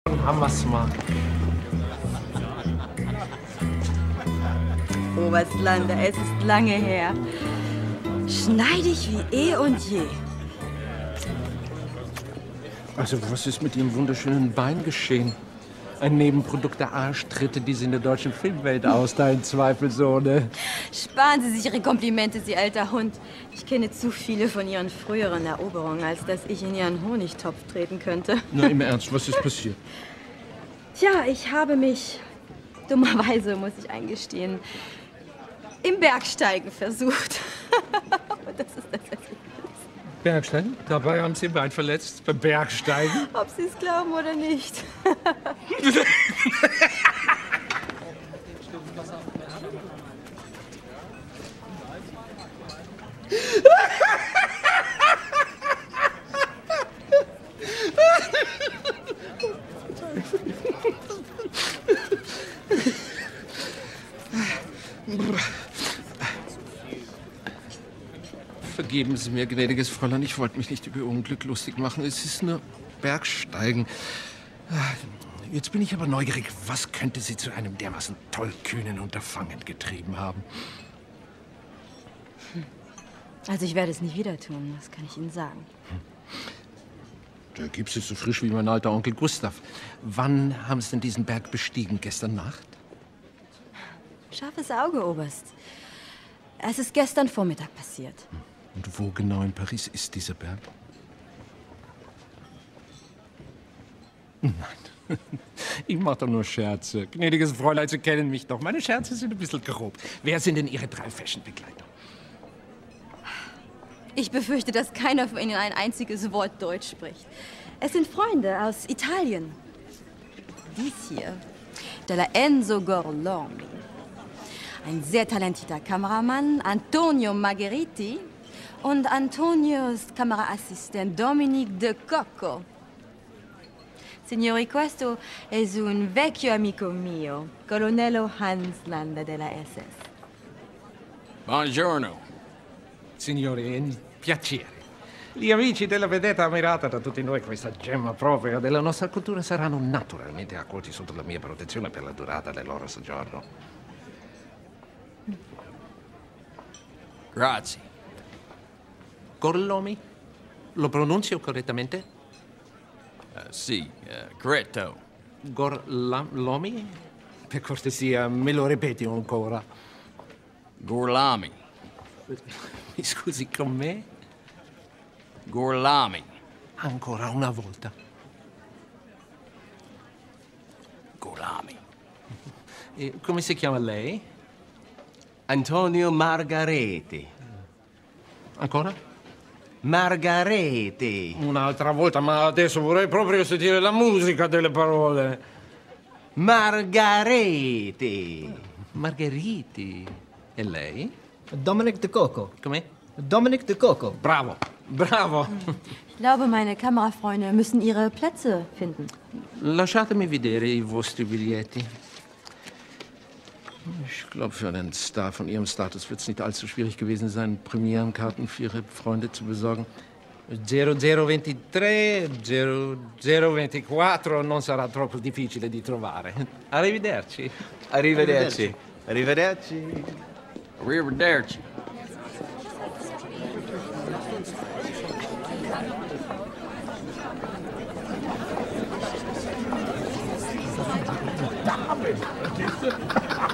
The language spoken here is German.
Hammersmark. Oberstlander, es ist lange her. Schneidig wie eh und je. Also, was ist mit Ihrem wunderschönen Bein geschehen? Ein Nebenprodukt der Arschtritte, die Sie in der deutschen Filmwelt austeilen, zweifelsohne. Sparen Sie sich Ihre Komplimente, Sie alter Hund. Ich kenne zu viele von Ihren früheren Eroberungen, als dass ich in Ihren Honigtopf treten könnte. Na, im Ernst, was ist passiert? Tja, ich habe mich, dummerweise muss ich eingestehen, im Bergsteigen versucht. Das ist das, was ich weiß. Bergsteigen? Dabei haben Sie Ihr Bein verletzt? Beim Bergsteigen? Ob Sie es glauben oder nicht. Vergeben Sie mir, gnädiges Fräulein, ich wollte mich nicht über Ihr Unglück lustig machen. Es ist nur Bergsteigen. Jetzt bin ich aber neugierig. Was könnte Sie zu einem dermaßen tollkühnen Unterfangen getrieben haben? Also ich werde es nicht wieder tun, das kann ich Ihnen sagen. Der Gips ist so frisch wie mein alter Onkel Gustav. Wann haben Sie denn diesen Berg bestiegen? Gestern Nacht? Scharfes Auge, Oberst. Es ist gestern Vormittag passiert. Und wo genau in Paris ist dieser Berg? Nein, ich mache doch nur Scherze. Gnädiges Fräulein, Sie kennen mich doch. Meine Scherze sind ein bisschen grob. Wer sind denn Ihre 3 Fashion-Begleiter? Ich befürchte, dass keiner von Ihnen ein einziges Wort Deutsch spricht. Es sind Freunde aus Italien. Dies hier, della Enzo Gorlomi. Ein sehr talentierter Kameramann, Antonio Margheriti, und Antonios Kameraassistent Dominique de Cocco. Signori, questo è un vecchio amico mio, colonnello Hans Landa della SS. Buongiorno. Signori, è un piacere. Gli amici della vedetta ammirata da tutti noi, questa gemma propria della nostra cultura, saranno naturalmente accolti sotto la mia protezione per la durata del loro soggiorno. Grazie. Gorlomi? Lo pronuncio correttamente? Sì, corretto. Gorlomi? Per cortesia, me lo ripeti ancora. Gorlami. Mi scusi, con me? Gorlami. Ancora una volta. Gorlami. E come si chiama lei? Antonio Margareti. Ancora? Margareti. Un'altra volta, ma adesso vorrei proprio sentire la musica delle parole. Margareti. Margheriti. E lei? Dominic de Cocco. Com'è? Dominic de Cocco. Bravo, bravo. Ich glaube, meine Kamerafreunde müssen ihre Plätze finden. Lasciatemi vedere I vostri biglietti. Ich glaube, für einen Star von Ihrem Status wird es nicht allzu schwierig gewesen sein, Premierenkarten für Ihre Freunde zu besorgen. 0023, 0024 non sarà troppo difficile di trovare. Arrivederci. Arrivederci. Arrivederci. Arrivederci. Damen!